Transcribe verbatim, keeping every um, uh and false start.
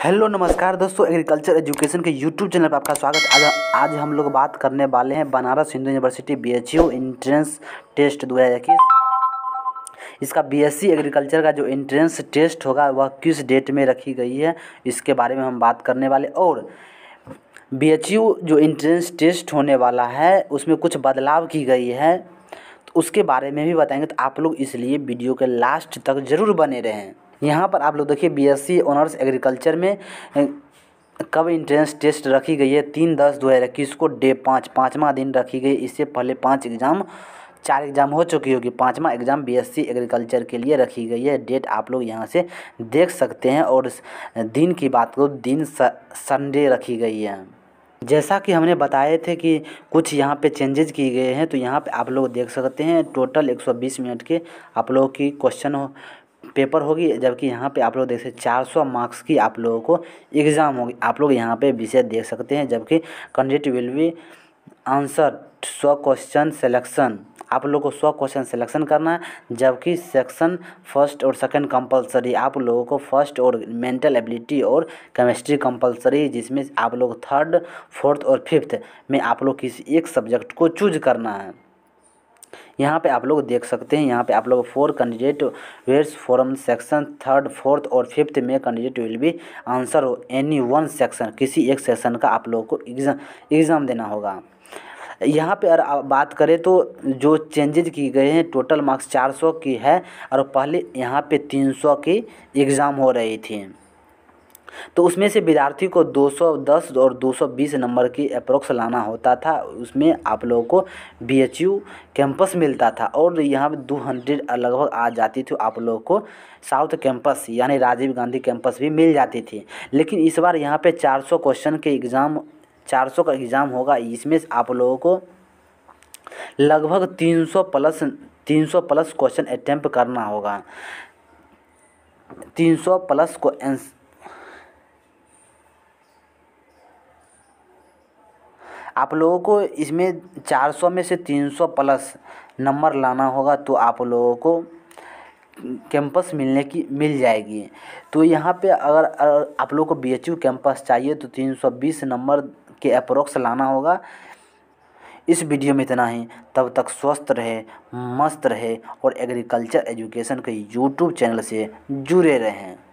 Hello नमस्कार दोस्तों, agriculture education के यूट्यूब चैनल पर आपका स्वागत। आज आज हम लोग बात करने वाले हैं Banaras Hindu university B H U entrance test दो हज़ार इक्कीस। इसका बीएससी एग्रीकल्चर का जो एंट्रेंस टेस्ट होगा वह किस डेट में रखी गई है, इसके बारे में हम बात करने वाले। और बी एच यू जो एंट्रेंस टेस्ट होने वाला है उसमें कुछ बदलाव की गई है, तो उसके बारे में भी बताएंगे। तो आप लोग इसलिए वीडियो के लास्ट तक ज़रूर बने रहें। यहाँ पर आप लोग देखिए, बीएससी ऑनर्स एग्रीकल्चर में कब एंट्रेंस टेस्ट रखी गई है, तीन दस दो हज़ार इक्कीस को डे पाँच पाँचवा दिन रखी गई। इससे पहले पाँच एग्ज़ाम चार एग्ज़ाम हो चुकी होगी, पाँचवा एग्ज़ाम बीएससी एग्रीकल्चर के लिए रखी गई है। डेट आप लोग यहाँ से देख सकते हैं। और दिन की बात करो, दिन संडे रखी गई है। जैसा कि हमने बताए थे कि कुछ यहाँ पे चेंजेज किए गए हैं, तो यहाँ पे आप लोग देख सकते हैं टोटल एक सौ बीस मिनट के आप लोगों की क्वेश्चन हो पेपर होगी, जबकि यहाँ पे आप लोग देख सकते हैं चार सौ मार्क्स की आप लोगों को एग्ज़ाम होगी। आप लोग यहाँ पे विषय देख सकते हैं, जबकि कैंडिडेट विल बी आंसर सौ क्वेश्चन सिलेक्शन। आप लोगों को सौ क्वेश्चन सिलेक्शन करना है, जबकि सेक्शन फर्स्ट और सेकंड कंपलसरी। आप लोगों को फर्स्ट और मेंटल एबिलिटी और केमिस्ट्री कंपलसरी, जिसमें आप लोग थर्ड फोर्थ और फिफ्थ में आप लोग किसी एक सब्जेक्ट को चूज करना है। यहाँ पे आप लोग देख सकते हैं, यहाँ पे आप लोग for candidate wears from section third fourth और फिफ्थ में candidate will be answer any one section. किसी एक सेक्शन का आप लोगों को एग्ज़ाम एग्ज़ाम देना होगा। यहाँ पे अगर बात करें तो जो चेंजेज की गए हैं, टोटल मार्क्स चार सौ की है और पहले यहाँ पे तीन सौ की एग्ज़ाम हो रही थी। तो उसमें से विद्यार्थी को दो सौ दस और दो सौ बीस नंबर की अप्रोक्स लाना होता था। उसमें आप लोगों को बी एच यू कैंपस मिलता था और यहाँ पे दो सौ लगभग आ जाती थी। आप लोगों को साउथ कैंपस यानी राजीव गांधी कैंपस भी मिल जाती थी। लेकिन इस बार यहाँ पे चार सौ क्वेश्चन के एग्ज़ाम चार सौ का एग्ज़ाम होगा। इसमें आप लोगों को लगभग तीन सौ प्लस तीन सौ प्लस क्वेश्चन अटैम्प्ट करना होगा। तीन सौ प्लस को आप लोगों को इसमें चार सौ में से तीन सौ प्लस नंबर लाना होगा, तो आप लोगों को कैंपस मिलने की मिल जाएगी। तो यहाँ पे अगर, अगर आप लोगों को बी एच यू कैंपस चाहिए तो तीन सौ बीस नंबर के अप्रोक्स लाना होगा। इस वीडियो में इतना ही। तब तक स्वस्थ रहे, मस्त रहे और एग्रीकल्चर एजुकेशन के यूट्यूब चैनल से जुड़े रहें।